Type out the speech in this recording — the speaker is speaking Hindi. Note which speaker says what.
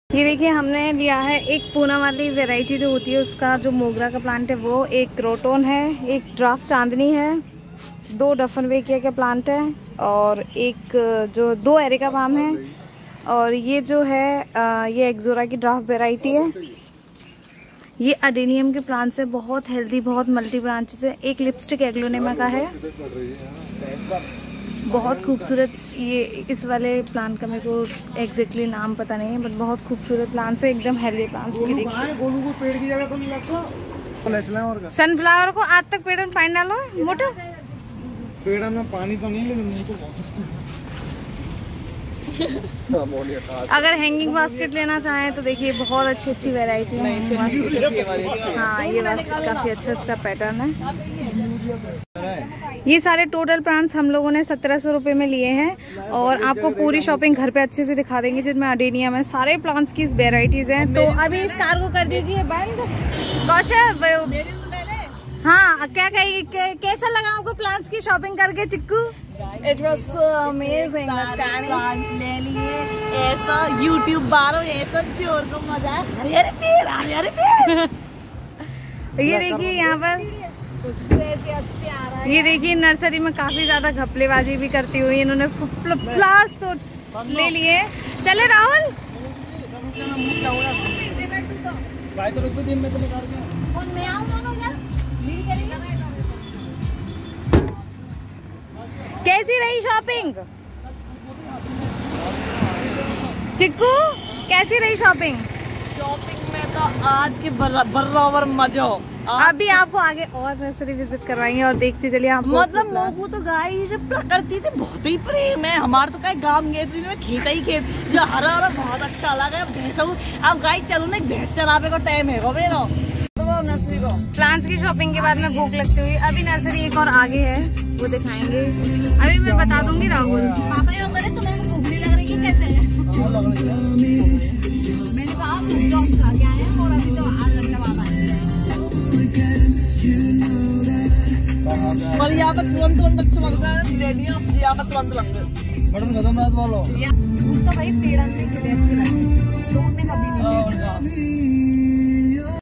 Speaker 1: ये देखिए हमने लिया है एक पूना वाली वैरायटी जो होती है उसका, जो मोगरा का प्लांट है वो, एक क्रोटोन है, एक ड्राफ्ट चांदनी है, 2 डफनवेकिया के प्लांट है और एक जो 2 एरिका पाम है और ये जो है ये एक्सोरा की ड्राफ्ट वैरायटी है। ये अडेनियम के प्लांट्स है, बहुत हेल्दी, बहुत मल्टी ब्रांचेस है। एक लिपस्टिक एग्लोनेमा का है, बहुत खूबसूरत। ये इस वाले प्लांट का मेरे को एग्जैक्टली नाम पता नहीं है, बट बहुत खूबसूरत प्लांट्स है, एकदम हेल्दी प्लांट्स की। देखिए सनफ्लावर को आज तक पेड़ में पानी डालो, मोटा
Speaker 2: पेड़ में पानी तो नहीं, लेकिन
Speaker 1: अगर हैंगिंग बास्केट लेना चाहें तो देखिए बहुत अच्छी अच्छी वैरायटी है। हाँ, ये बास्केट काफी अच्छा इसका पैटर्न है। ये सारे टोटल प्लांट्स हम लोगों ने 1700 रुपये में लिए हैं और आपको पूरी शॉपिंग घर पे अच्छे से दिखा देंगे, जिसमें अडेनियम है, सारे प्लांट्स की वेराइटीज हैं। तो अभी इस कार को कर दीजिए बंद। कौशल, हाँ क्या कहिए, कैसा लगा आपको प्लांट्स की शॉपिंग करके Chikku? It was so amazing.
Speaker 3: Plants ले लिए, ऐसा यूट्यूब बारो, ऐसा जोर को मजा है। हरे पेड़, हरे पेड़।
Speaker 1: ये देखिए यहाँ पर, ये देखिए नर्सरी में काफी ज्यादा घपलेबाजी भी करती हुई इन्होंने फ्लावर्स तो ले लिए। चले राहुल, कैसी रही शॉपिंग चिक्कू? कैसी रही शॉपिंग?
Speaker 3: शॉपिंग में तो आज के बराबर मजा।
Speaker 1: अभी आपको आगे और नर्सरी विजिट करवाएंगे और देखते चलिए आप।
Speaker 3: मतलब लोगों तो गाय से प्रकृति से बहुत ही प्रेम है। हमारे तो कहीं गांव गए थे, खेत ही खेत, जो हरा हरा बहुत अच्छा लगा। भैंस अब गाय चलो ना, भैंस चलाने का टाइम है वो मेरा। नर्सरी को
Speaker 1: प्लांट्स की शॉपिंग के बाद में भूख लगती हुई अभी नर्सरी एक और आगे है, वो दिखाएंगे। अभी मैं बता दूंगी राहुल।
Speaker 3: पापा ये बोले तुम्हें भूख नहीं लग रही है कैसे? मैंने कहा आप खा के आए हैं और अभी तो आज लगता पापा पर यहाँ पर तुरंत अच्छा लगता है। यहाँ पर तुरंत लगता है
Speaker 2: मैडम खत्म रात वालों
Speaker 3: तो भाई पेड़ अच्छे लगते हैं, तो उन्हें कभी नहीं